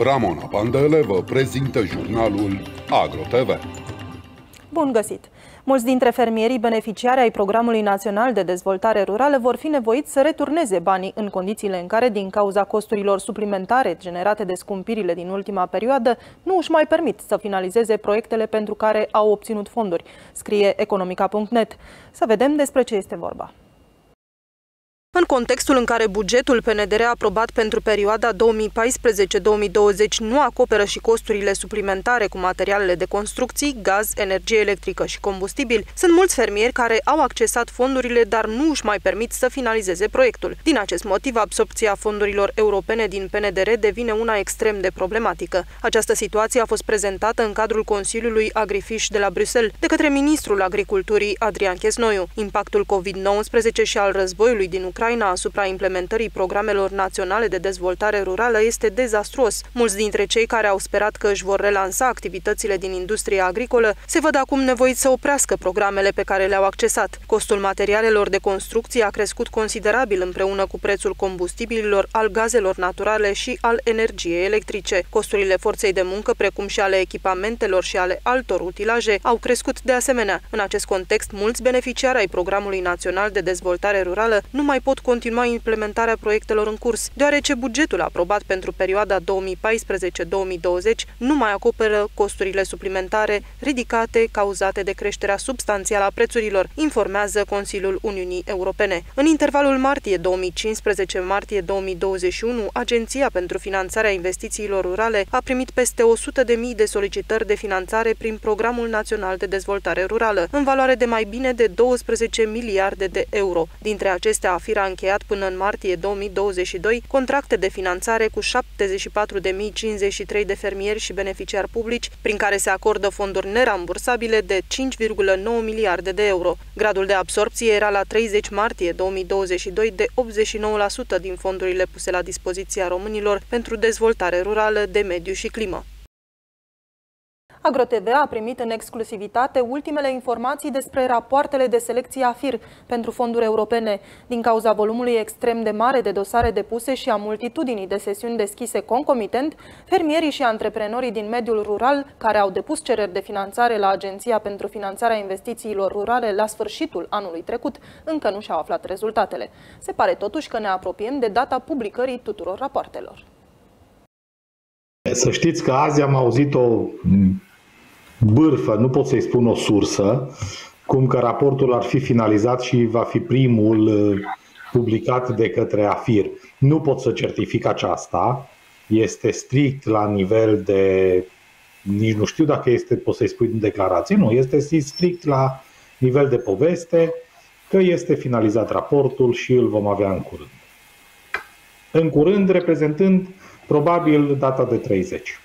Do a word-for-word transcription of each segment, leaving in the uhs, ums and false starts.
Ramona Pandele vă prezintă jurnalul AgroTV. Bun găsit! Mulți dintre fermierii beneficiari ai Programului Național de Dezvoltare Rurală vor fi nevoiți să returneze banii în condițiile în care, din cauza costurilor suplimentare generate de scumpirile din ultima perioadă, nu își mai permit să finalizeze proiectele pentru care au obținut fonduri, scrie economica punct net. Să vedem despre ce este vorba. În contextul în care bugetul P N D R aprobat pentru perioada două mii paisprezece două mii douăzeci nu acoperă și costurile suplimentare cu materialele de construcții, gaz, energie electrică și combustibil, sunt mulți fermieri care au accesat fondurile, dar nu își mai permit să finalizeze proiectul. Din acest motiv, absorbția fondurilor europene din P N D R devine una extrem de problematică. Această situație a fost prezentată în cadrul Consiliului Agrifish de la Bruxelles de către ministrul Agriculturii Adrian Chesnoiu. Impactul COVID nouăsprezece și al războiului din Ucraina asupra implementării programelor naționale de dezvoltare rurală este dezastruos. Mulți dintre cei care au sperat că își vor relansa activitățile din industria agricolă se văd acum nevoiți să oprească programele pe care le-au accesat. Costul materialelor de construcție a crescut considerabil împreună cu prețul combustibililor, al gazelor naturale și al energiei electrice. Costurile forței de muncă, precum și ale echipamentelor și ale altor utilaje, au crescut de asemenea. În acest context, mulți beneficiari ai Programului Național de Dezvoltare Rurală nu mai pot continua implementarea proiectelor în curs, deoarece bugetul aprobat pentru perioada două mii paisprezece două mii douăzeci nu mai acoperă costurile suplimentare ridicate cauzate de creșterea substanțială a prețurilor, informează Consiliul Uniunii Europene. În intervalul martie două mii cincisprezece martie două mii douăzeci și unu, Agenția pentru Finanțarea Investițiilor Rurale a primit peste o sută de mii de solicitări de finanțare prin Programul Național de Dezvoltare Rurală, în valoare de mai bine de douăsprezece miliarde de euro. Dintre acestea, AFIR a încheiat până în martie două mii douăzeci și doi contracte de finanțare cu șaptezeci și patru de mii cincizeci și trei de fermieri și beneficiari publici, prin care se acordă fonduri nerambursabile de cinci virgulă nouă miliarde de euro. Gradul de absorpție era la treizeci martie două mii douăzeci și doi de optzeci și nouă la sută din fondurile puse la dispoziția românilor pentru dezvoltare rurală, de mediu și climă. AgroTV a primit în exclusivitate ultimele informații despre rapoartele de selecție AFIR pentru fonduri europene. Din cauza volumului extrem de mare de dosare depuse și a multitudinii de sesiuni deschise concomitent, fermierii și antreprenorii din mediul rural care au depus cereri de finanțare la Agenția pentru Finanțarea Investițiilor Rurale la sfârșitul anului trecut încă nu și-au aflat rezultatele. Se pare totuși că ne apropiem de data publicării tuturor rapoartelor. Să știți că azi am auzit o bârfă, nu pot să-i spun o sursă, cum că raportul ar fi finalizat și va fi primul publicat de către AFIR. Nu pot să certific aceasta, este strict la nivel de, nici nu știu dacă este, pot să-i spui în declarație, nu, este strict la nivel de poveste, că este finalizat raportul și îl vom avea în curând. În curând, reprezentând probabil data de treizeci.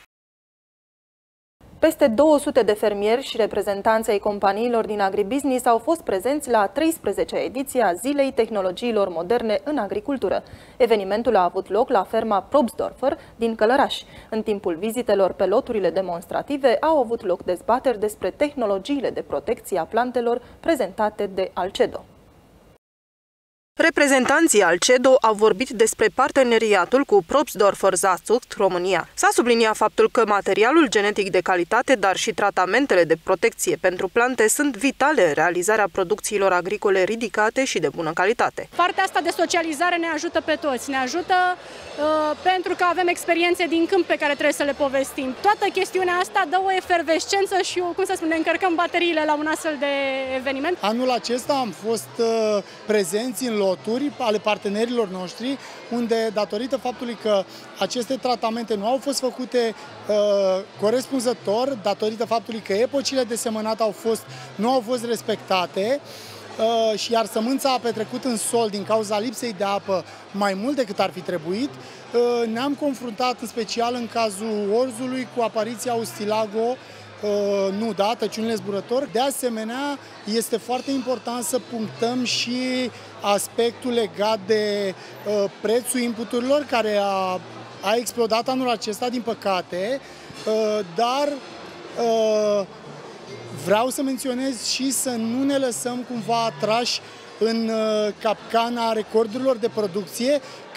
Peste două sute de fermieri și reprezentanți ai companiilor din agribusiness au fost prezenți la a treisprezecea ediție a Zilei Tehnologiilor Moderne în Agricultură. Evenimentul a avut loc la ferma Probstdorfer din Călăraș. În timpul vizitelor pe loturile demonstrative au avut loc dezbateri despre tehnologiile de protecție a plantelor prezentate de Alcedo. Reprezentanții Alcedo au vorbit despre parteneriatul cu Probstdorfer Saatzucht România. S-a subliniat faptul că materialul genetic de calitate, dar și tratamentele de protecție pentru plante sunt vitale în realizarea producțiilor agricole ridicate și de bună calitate. Partea asta de socializare ne ajută pe toți, ne ajută uh, pentru că avem experiențe din câmp pe care trebuie să le povestim. Toată chestiunea asta dă o efervescență și, o, cum să spun, ne încărcăm bateriile la un astfel de eveniment. Anul acesta am fost uh, prezenți în loturi ale partenerilor noștri, unde, datorită faptului că aceste tratamente nu au fost făcute uh, corespunzător, datorită faptului că epocile de semănat au fost, nu au fost respectate, uh, și iar sămânța a petrecut în sol din cauza lipsei de apă mai mult decât ar fi trebuit, uh, ne-am confruntat în special în cazul orzului cu apariția Ustilago, Uh, nu, da, tăciunile zburător. De asemenea, este foarte important să punctăm și aspectul legat de uh, prețul inputurilor, care a, a explodat anul acesta, din păcate, uh, dar uh, vreau să menționez și să nu ne lăsăm cumva atrași în capcana recordurilor de producție,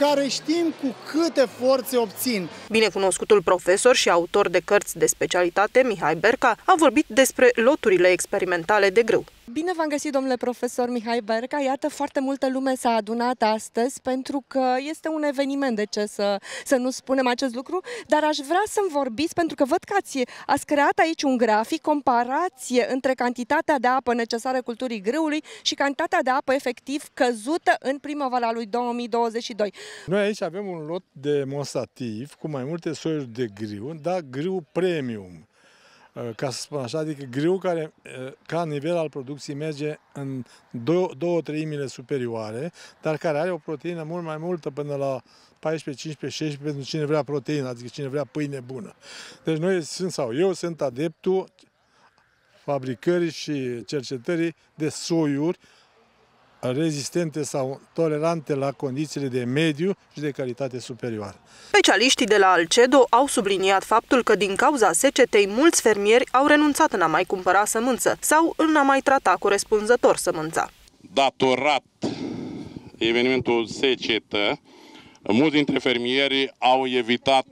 care știm cu cât efort se obțin. Binecunoscutul profesor și autor de cărți de specialitate, Mihai Berca, a vorbit despre loturile experimentale de grâu. Bine v-am găsit, domnule profesor Mihai Berca. Iată, foarte multă lume s-a adunat astăzi pentru că este un eveniment, de ce să, să nu spunem acest lucru, dar aș vrea să-mi vorbiți, pentru că văd că ați, ați creat aici un grafic, comparație între cantitatea de apă necesară culturii grâului și cantitatea de apă efectiv căzută în primăvara lui două mii douăzeci și doi. Noi aici avem un lot demonstrativ cu mai multe soiuri de grâu, dar grâu premium, ca să spun așa, adică grâu care, ca nivel al producției, merge în două, două treimile superioare, dar care are o proteină mult mai multă, până la paisprezece, cincisprezece, șaisprezece, pentru cine vrea proteină, adică cine vrea pâine bună. Deci noi sunt, sau eu sunt adeptul fabricării și cercetării de soiuri rezistente sau tolerante la condițiile de mediu și de calitate superioară. Specialiștii de la Alcedo au subliniat faptul că din cauza secetei mulți fermieri au renunțat în a mai cumpăra sămânță sau în a mai trata corespunzător sămânța. Datorat evenimentul secetă, mulți dintre fermieri au evitat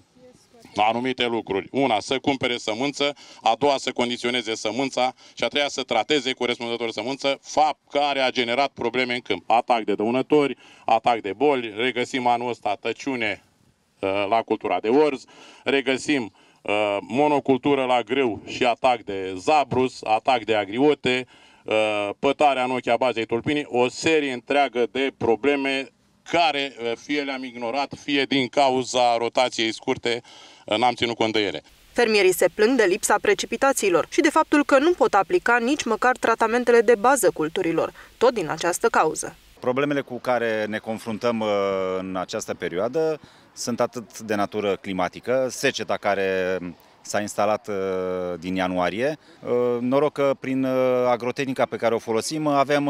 anumite lucruri. Una, să cumpere sămânță, a doua, să condiționeze sămânța și a treia, să trateze corespunzător sămânță, fapt care a generat probleme în câmp. Atac de dăunători, atac de boli, regăsim anul ăsta tăciune uh, la cultura de orz, regăsim uh, monocultură la grâu și atac de zabrus, atac de agriote, uh, pătarea în ochii a bazei tulpinii, o serie întreagă de probleme care fie le-am ignorat, fie din cauza rotației scurte n-am ținut cont de ele. Fermierii se plâng de lipsa precipitațiilor și de faptul că nu pot aplica nici măcar tratamentele de bază culturilor, tot din această cauză. Problemele cu care ne confruntăm în această perioadă sunt atât de natură climatică, seceta care s-a instalat din ianuarie. Noroc că prin agrotehnica pe care o folosim avem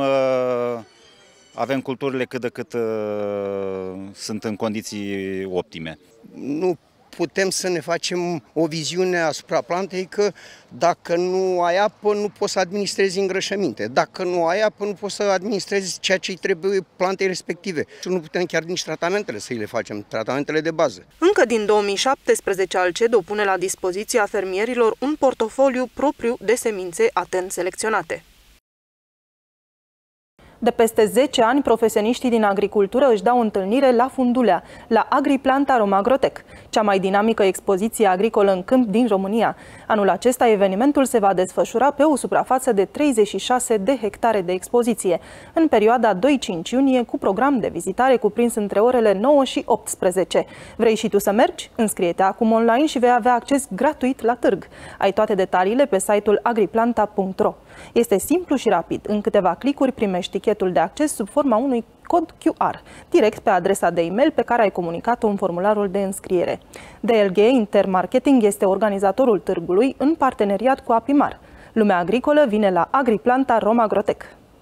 Avem culturile cât de cât uh, sunt în condiții optime. Nu putem să ne facem o viziune asupra plantei că dacă nu ai apă, nu poți să administrezi îngrășăminte. Dacă nu ai apă, nu poți să administrezi ceea ce îi trebuie plantei respective. Și nu putem chiar nici tratamentele să îi le facem, tratamentele de bază. Încă din două mii șaptesprezece, Alcedo pune la dispoziția fermierilor un portofoliu propriu de semințe atent selecționate. De peste zece ani, profesioniștii din agricultură își dau întâlnire la Fundulea, la Agriplanta Romagrotec, cea mai dinamică expoziție agricolă în câmp din România. Anul acesta, evenimentul se va desfășura pe o suprafață de treizeci și șase de hectare de expoziție, în perioada doi-cinci iunie, cu program de vizitare cuprins între orele nouă și optsprezece. Vrei și tu să mergi? Înscrie-te acum online și vei avea acces gratuit la târg. Ai toate detaliile pe site-ul agriplanta punct ro. Este simplu și rapid. În câteva clicuri primești tichetul de acces sub forma unui cod Q R, direct pe adresa de e-mail pe care ai comunicat-o în formularul de înscriere. D L G Intermarketing este organizatorul târgului în parteneriat cu Apimar. Lumea agricolă vine la Agriplanta Romagrotec.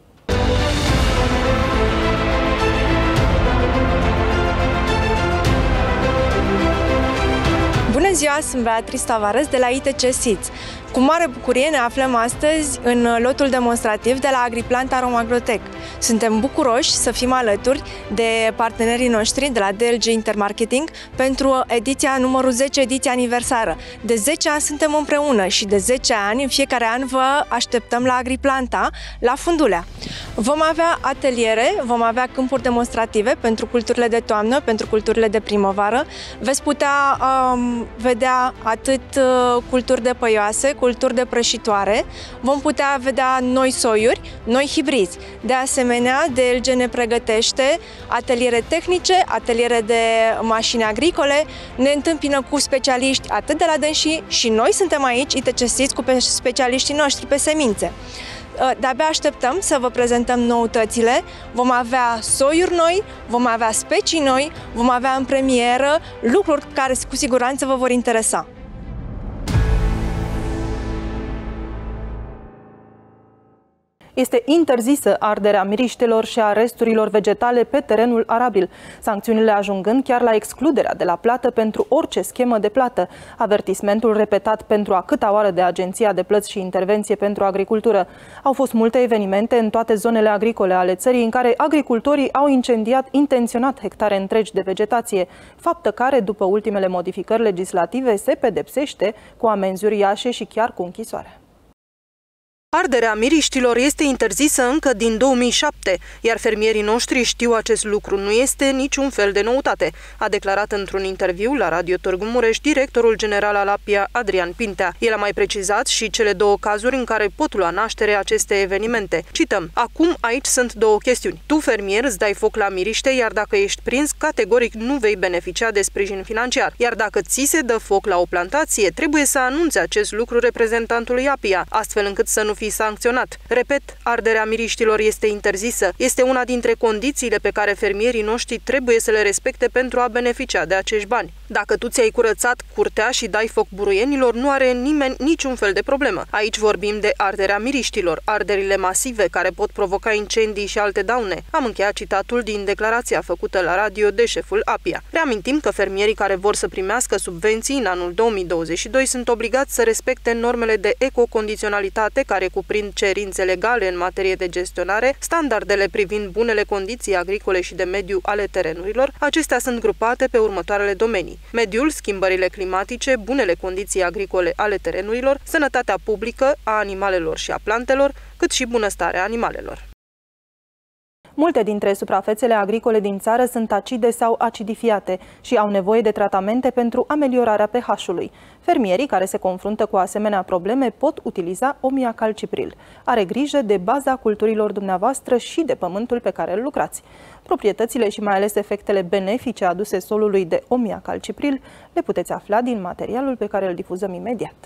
Bună ziua, sunt Beatrice Tavares de la I T C Seeds. Cu mare bucurie ne aflăm astăzi în lotul demonstrativ de la Agriplanta Romagrotec. Suntem bucuroși să fim alături de partenerii noștri de la D L G Intermarketing pentru ediția numărul zece, ediția aniversară. De zece ani suntem împreună și de zece ani, în fiecare an, vă așteptăm la Agriplanta, la Fundulea. Vom avea ateliere, vom avea câmpuri demonstrative pentru culturile de toamnă, pentru culturile de primăvară. Veți putea um, vedea atât uh, culturi de păioase, culturi de prășitoare, vom putea vedea noi soiuri, noi hibrizi. De asemenea, D L G ne pregătește ateliere tehnice, ateliere de mașini agricole, ne întâmpină cu specialiști atât de la dânsii și noi suntem aici, I T C Seeds, cu specialiștii noștri pe semințe. De-abia așteptăm să vă prezentăm noutățile, vom avea soiuri noi, vom avea specii noi, vom avea în premieră lucruri care cu siguranță vă vor interesa. Este interzisă arderea miriștelor și a resturilor vegetale pe terenul arabil, sancțiunile ajungând chiar la excluderea de la plată pentru orice schemă de plată. Avertismentul repetat pentru a câta oară de Agenția de Plăți și Intervenție pentru Agricultură. Au fost multe evenimente în toate zonele agricole ale țării în care agricultorii au incendiat intenționat hectare întregi de vegetație, faptă care, după ultimele modificări legislative, se pedepsește cu amenzi uriașe și chiar cu închisoare. Arderea miriștilor este interzisă încă din două mii șapte, iar fermierii noștri știu acest lucru. Nu este niciun fel de noutate, a declarat într-un interviu la Radio Târgu Mureș directorul general al APIA, Adrian Pintea. El a mai precizat și cele două cazuri în care pot lua naștere aceste evenimente. Cităm: acum aici sunt două chestiuni. Tu, fermier, îți dai foc la miriște, iar dacă ești prins, categoric nu vei beneficia de sprijin financiar. Iar dacă ți se dă foc la o plantație, trebuie să anunți acest lucru reprezentantului APIA, astfel încât să nu fii sancționat. Repet, arderea miriștilor este interzisă. Este una dintre condițiile pe care fermierii noștri trebuie să le respecte pentru a beneficia de acești bani. Dacă tu ți-ai curățat curtea și dai foc buruienilor, nu are nimeni niciun fel de problemă. Aici vorbim de arderea miriștilor, arderile masive care pot provoca incendii și alte daune. Am încheiat citatul din declarația făcută la radio de șeful APIA. Reamintim că fermierii care vor să primească subvenții în anul două mii douăzeci și doi sunt obligați să respecte normele de ecocondiționalitate care cuprind cerințe legale în materie de gestionare, standardele privind bunele condiții agricole și de mediu ale terenurilor. Acestea sunt grupate pe următoarele domenii: mediul, schimbările climatice, bunele condiții agricole ale terenurilor, sănătatea publică a animalelor și a plantelor, cât și bunăstarea animalelor. Multe dintre suprafețele agricole din țară sunt acide sau acidifiate și au nevoie de tratamente pentru ameliorarea pH-ului. Fermierii care se confruntă cu asemenea probleme pot utiliza Omia Calcipril. Are grijă de baza culturilor dumneavoastră și de pământul pe care îl lucrați. Proprietățile și mai ales efectele benefice aduse solului de Omia Calcipril le puteți afla din materialul pe care îl difuzăm imediat.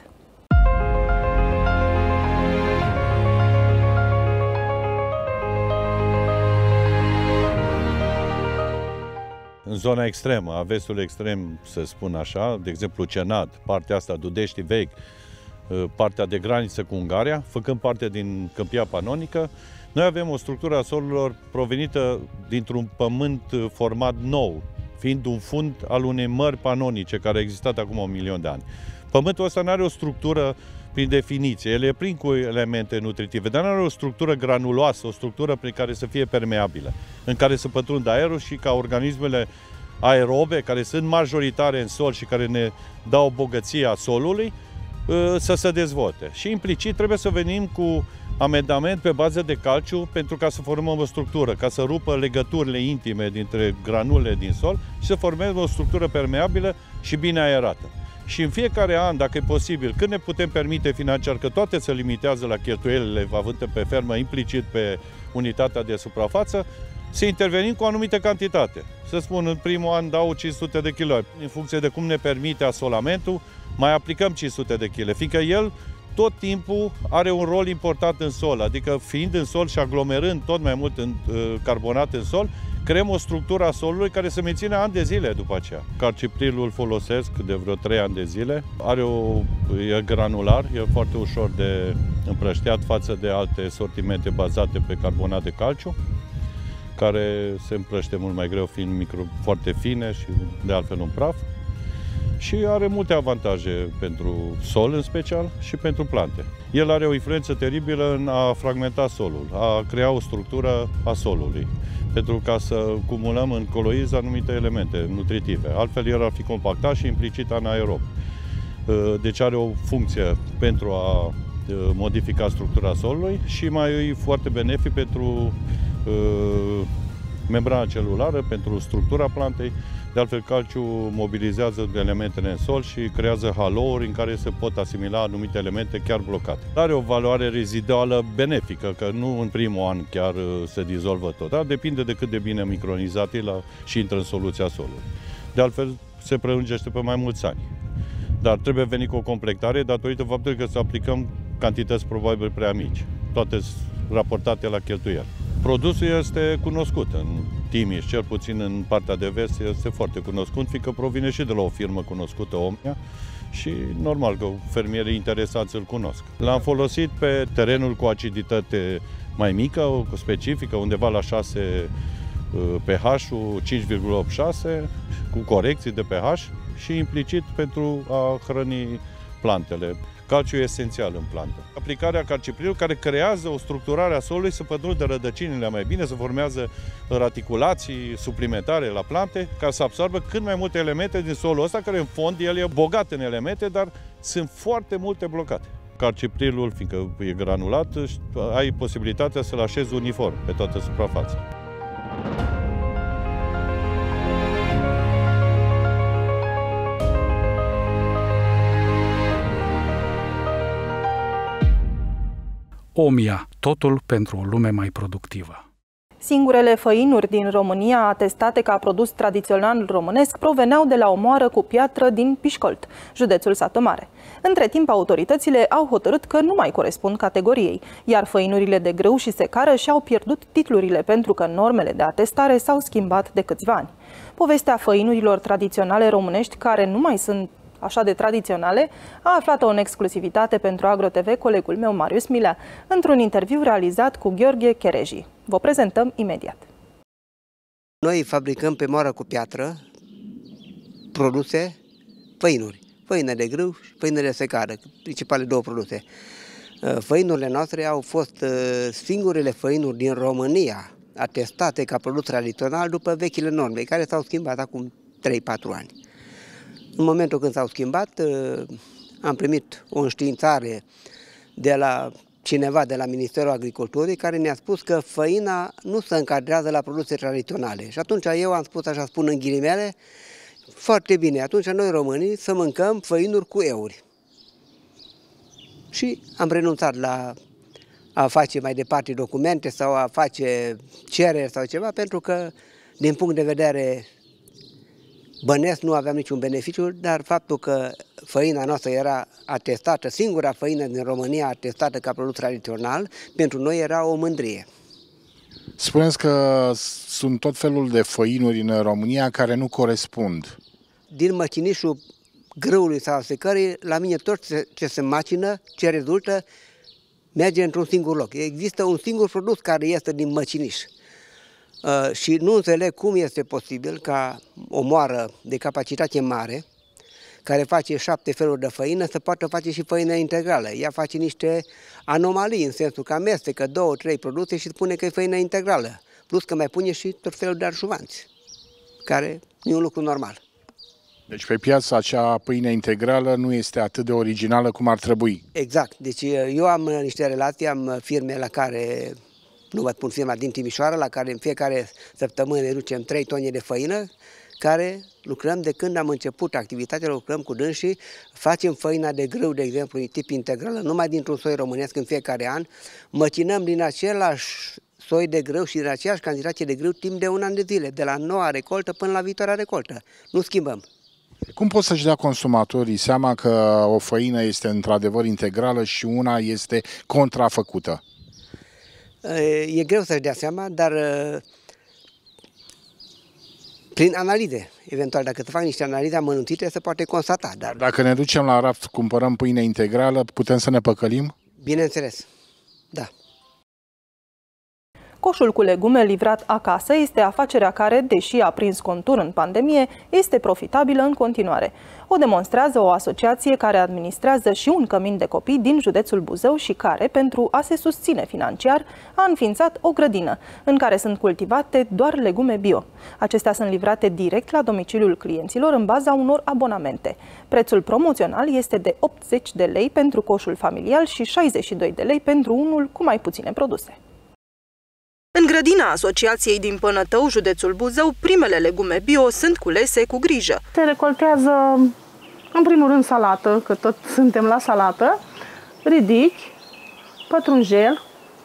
În zona extremă, a vestului extrem, să spun așa, de exemplu Cenat, partea asta, Dudești Vechi, partea de graniță cu Ungaria, făcând parte din Câmpia Panonică, noi avem o structură a solurilor provenită dintr-un pământ format nou, fiind un fund al unei mări panonice care a existat acum un milion de ani. Pământul ăsta nu are o structură prin definiție, el e plin cu elemente nutritive, dar nu are o structură granuloasă, o structură prin care să fie permeabilă, în care să pătrundă aerul și ca organismele aerobe, care sunt majoritare în sol și care ne dau bogăția solului, să se dezvolte. Și implicit trebuie să venim cu amendament pe bază de calciu pentru ca să formăm o structură, ca să rupă legăturile intime dintre granulele din sol și să formăm o structură permeabilă și bine aerată. Și în fiecare an, dacă e posibil, când ne putem permite financiar, că toate se limitează la cheltuielile avute pe fermă, implicit pe unitatea de suprafață, să intervenim cu o anumită cantitate. Să spun, în primul an dau cinci sute de kilograme. În funcție de cum ne permite asolamentul, mai aplicăm cinci sute de kilograme, fiindcă el tot timpul are un rol important în sol, adică fiind în sol și aglomerând tot mai mult în, uh, carbonat în sol, creăm o structură a solului care se menține ani de zile după aceea. Calciprilul îl folosesc de vreo trei ani de zile. Are o, e granular, e foarte ușor de împrăștiat față de alte sortimente bazate pe carbonat de calciu, care se împrăște mult mai greu fiind micro, foarte fine și de altfel un praf. Și are multe avantaje pentru sol în special și pentru plante. El are o influență teribilă în a fragmenta solul, a crea o structură a solului, pentru ca să cumulăm în coloizi anumite elemente nutritive. Altfel el ar fi compactat și implicit anaerob. Deci are o funcție pentru a modifica structura solului și mai e foarte benefic pentru membrana celulară, pentru structura plantei. De altfel, calciul mobilizează elementele în sol și creează halouri în care se pot asimila anumite elemente chiar blocate. Are o valoare reziduală benefică, că nu în primul an chiar se dizolvă tot, dar depinde de cât de bine micronizat e la, și intră în soluția solului. De altfel, se prelungește pe mai mulți ani. Dar trebuie venit cu o completare datorită faptului că să aplicăm cantități probabil prea mici, toate raportate la cheltuieli. Produsul este cunoscut în Timiș, cel puțin în partea de vest, este foarte cunoscut, fiindcă provine și de la o firmă cunoscută, Omnia, și normal că fermierii interesați îl cunosc. L-am folosit pe terenul cu aciditate mai mică, o specifică, undeva la șase pH-ul cinci virgulă optzeci și șase, cu corecții de pH și implicit pentru a hrăni plantele. Calciul e esențial în plantă. Aplicarea calciprilului care creează o structurare a solului, să pătrundă rădăcinile mai bine, să formează raticulații suplimentare la plante, ca să absorbă cât mai multe elemente din solul ăsta, care în fond el e bogat în elemente, dar sunt foarte multe blocate. Calciprilul, fiindcă e granulat, ai posibilitatea să-l așezi uniform pe toată suprafața. Omia, totul pentru o lume mai productivă. Singurele făinuri din România atestate ca produs tradițional românesc proveneau de la o moară cu piatră din Pișcolt, județul Satu Mare. Între timp, autoritățile au hotărât că nu mai corespund categoriei, iar făinurile de grâu și secară și-au pierdut titlurile pentru că normele de atestare s-au schimbat de câțiva ani. Povestea făinurilor tradiționale românești, care nu mai sunt așa de tradiționale, a aflat-o în exclusivitate pentru AgroTV colegul meu Marius Milea, într-un interviu realizat cu Gheorghe Chereji. Vă prezentăm imediat. Noi fabricăm pe moară cu piatră produse făinuri, făină de grâu și făină de secară, principale două produse. Făinurile noastre au fost singurele făinuri din România atestate ca produs tradițional după vechile norme, care s-au schimbat acum trei patru ani. În momentul când s-au schimbat, am primit o înștiințare de la cineva de la Ministerul Agriculturii care ne-a spus că făina nu se încadrează la produse tradiționale. Și atunci eu am spus, așa spun în ghilimele, foarte bine, atunci noi românii să mâncăm făinuri cu euri. Și am renunțat la a face mai departe documente sau a face cereri sau ceva, pentru că din punct de vedere bănesc nu aveam niciun beneficiu, dar faptul că făina noastră era atestată, singura făină din România atestată ca produs tradițional, pentru noi era o mândrie. Spuneți că sunt tot felul de făinuri în România care nu corespund. Din măcinișul grâului sau secării, la mine tot ce se macină, ce rezultă, merge într-un singur loc. Există un singur produs care este din măciniș. Uh, și nu înțeleg cum este posibil ca o moară de capacitate mare, care face șapte feluri de făină, să poată face și făină integrală. Ea face niște anomalii, în sensul că amestecă două, trei produse și spune că e făină integrală. Plus că mai pune și tot felul de arșuvanți, care nu e un lucru normal. Deci pe piața acea pâine integrală nu este atât de originală cum ar trebui. Exact. Deci eu am niște relații, am firme la care... Nu vă spun firma din Timișoara, la care în fiecare săptămână ne ducem trei tone de făină, care lucrăm de când am început activitatea, lucrăm cu dânsii, facem făina de grâu, de exemplu, tip integrală, numai dintr-un soi românesc în fiecare an, măcinăm din același soi de grâu și din aceeași cantitate de grâu timp de un an de zile, de la noua recoltă până la viitoarea recoltă. Nu schimbăm. Cum pot să-și dea consumatorii seama că o făină este într-adevăr integrală și una este contrafăcută? E greu să-și dea seama, dar prin analize, eventual, dacă se fac niște analize amănunțite, se poate constata. Dar dacă ne ducem la raft, cumpărăm pâine integrală, putem să ne păcălim? Bineînțeles, da. Coșul cu legume livrat acasă este afacerea care, deși a prins contur în pandemie, este profitabilă în continuare. O demonstrează o asociație care administrează și un cămin de copii din județul Buzău și care, pentru a se susține financiar, a înființat o grădină, în care sunt cultivate doar legume bio. Acestea sunt livrate direct la domiciliul clienților în baza unor abonamente. Prețul promoțional este de optzeci de lei pentru coșul familial și șaizeci și doi de lei pentru unul cu mai puține produse. În grădina asociației din Pănătău, județul Buzău, primele legume bio sunt culese cu grijă. Se recoltează, în primul rând, salată, că tot suntem la salată, ridichi, pătrunjel,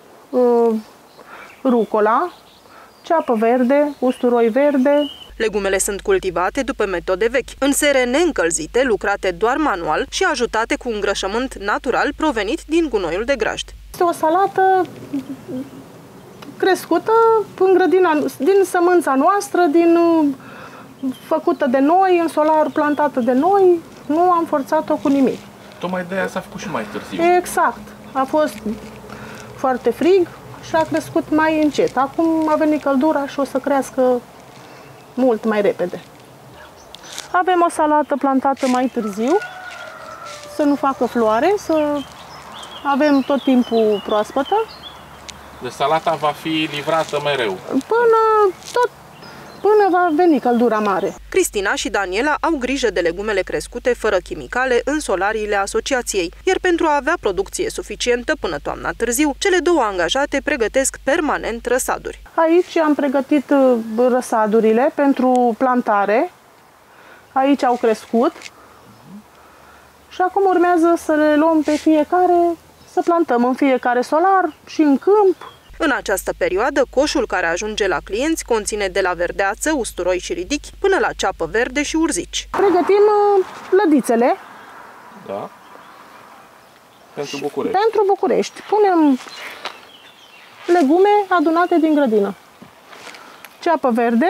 rucola, ceapă verde, usturoi verde. Legumele sunt cultivate după metode vechi, în sere neîncălzite, lucrate doar manual și ajutate cu îngrășământ natural provenit din gunoiul de grajd. Este o salată crescută în grădina, din sămânța noastră, din, făcută de noi, în solar plantată de noi, nu am forțat-o cu nimic. Tocmai de aia s-a făcut și mai târziu. Exact. A fost foarte frig, și a crescut mai încet. Acum a venit căldura și o să crească mult mai repede. Avem o salată plantată mai târziu, să nu facă floare, să avem tot timpul proaspătă. Deci salata va fi livrată mereu? Până tot Până va veni căldura mare. Cristina și Daniela au grijă de legumele crescute fără chimicale în solariile asociației, iar pentru a avea producție suficientă până toamna târziu, cele două angajate pregătesc permanent răsaduri. Aici am pregătit răsadurile pentru plantare. Aici au crescut. Și acum urmează să le luăm pe fiecare, să plantăm în fiecare solar și în câmp. În această perioadă, coșul care ajunge la clienți conține de la verdeață, usturoi și ridichi, până la ceapă verde și urzici. Pregătim lădițele. Da. Pentru București. Pentru București. Punem legume adunate din grădină. Ceapă verde,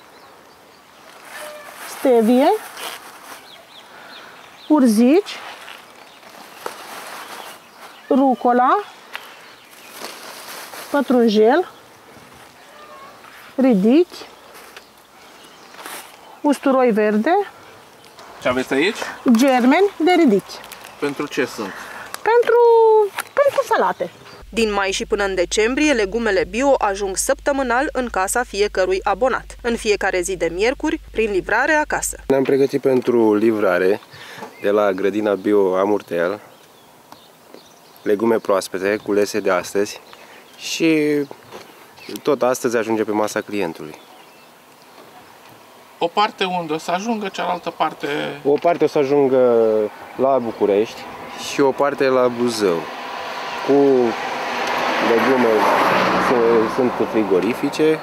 stevie, urzici, rucola, pătrunjel, ridichi, usturoi verde. Ce aveți aici? Germeni de ridichi. Pentru ce sunt? Pentru, pentru salate. Din mai și până în decembrie, legumele bio ajung săptămânal în casa fiecărui abonat, în fiecare zi de miercuri, prin livrare acasă. Ne-am pregătit pentru livrare de la grădina bio Amurtel, legume proaspete, culese de astăzi, și tot astăzi ajunge pe masa clientului. O parte unde o să ajungă, cealaltă parte... O parte o să ajungă la București și o parte la Buzău. Cu legume sunt frigorifice,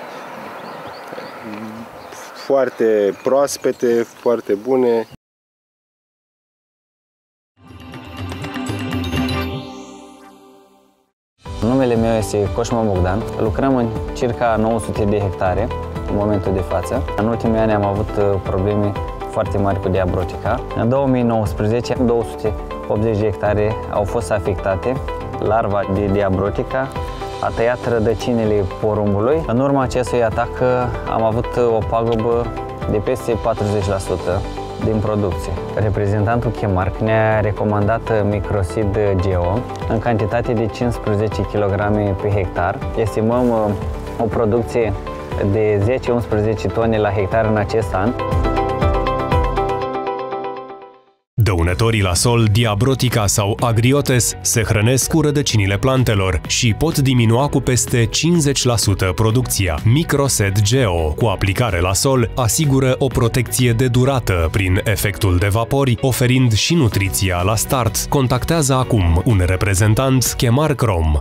foarte proaspete, foarte bune. Numele meu este Coșma Bogdan. Lucrăm în circa nouă sute de hectare în momentul de față. În ultimii ani am avut probleme foarte mari cu diabrotica. În două mii nouăsprezece, două sute optzeci de hectare au fost afectate. Larva de diabrotica a tăiat rădăcinile porumbului. În urma acestui atac am avut o pagubă de peste patruzeci la sută din producție. Reprezentantul Chemark ne-a recomandat Microsid Geo în cantitate de cincisprezece kilograme pe hectar. Estimăm o producție de zece unsprezece tone la hectar în acest an. Dăunătorii la sol, diabrotica sau agriotes, se hrănesc cu rădăcinile plantelor și pot diminua cu peste cincizeci la sută producția. Microset Geo, cu aplicare la sol, asigură o protecție de durată prin efectul de vapori, oferind și nutriția la start. Contactează acum un reprezentant Chemark Rom.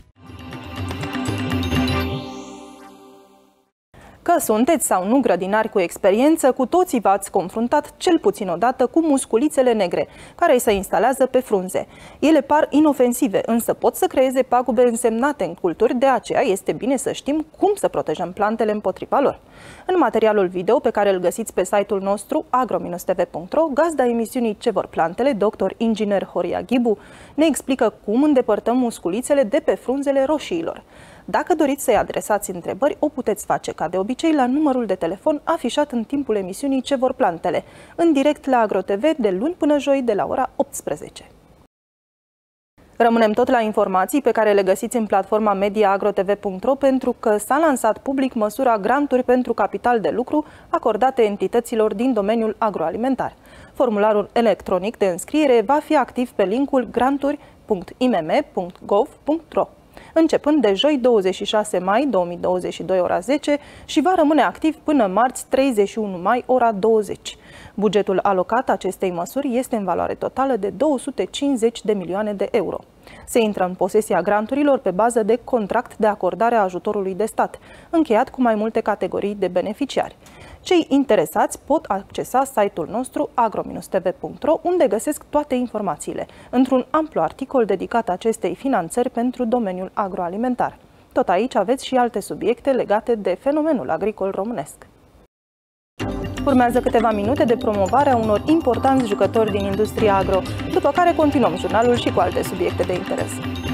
Că sunteți sau nu grădinari cu experiență, cu toții v-ați confruntat cel puțin odată cu musculițele negre, care se instalează pe frunze. Ele par inofensive, însă pot să creeze pagube însemnate în culturi, de aceea este bine să știm cum să protejăm plantele împotriva lor. În materialul video pe care îl găsiți pe site-ul nostru agro dash t v punct ro, gazda emisiunii Ce vor plantele, doctor inginer Horia Ghibu, ne explică cum îndepărtăm musculițele de pe frunzele roșiilor. Dacă doriți să-i adresați întrebări, o puteți face ca de obicei la numărul de telefon afișat în timpul emisiunii Ce vor plantele, în direct la AgroTV de luni până joi de la ora optsprezece. Rămânem tot la informații pe care le găsiți în platforma media agro t v punct ro, pentru că s-a lansat public măsura granturi pentru capital de lucru acordate entităților din domeniul agroalimentar. Formularul electronic de înscriere va fi activ pe linkul granturi punct i m m punct gov punct ro. începând de joi douăzeci și șase mai două mii douăzeci și doi ora zece și va rămâne activ până marți treizeci și unu mai ora douăzeci. Bugetul alocat acestei măsuri este în valoare totală de două sute cincizeci de milioane de euro. Se intră în posesia granturilor pe bază de contract de acordare a ajutorului de stat, încheiat cu mai multe categorii de beneficiari. Cei interesați pot accesa site-ul nostru agro dash t v punct ro, unde găsesc toate informațiile, într-un amplu articol dedicat acestei finanțări pentru domeniul agroalimentar. Tot aici aveți și alte subiecte legate de fenomenul agricol românesc. Urmează câteva minute de promovare a unor importanți jucători din industria agro, după care continuăm jurnalul și cu alte subiecte de interes.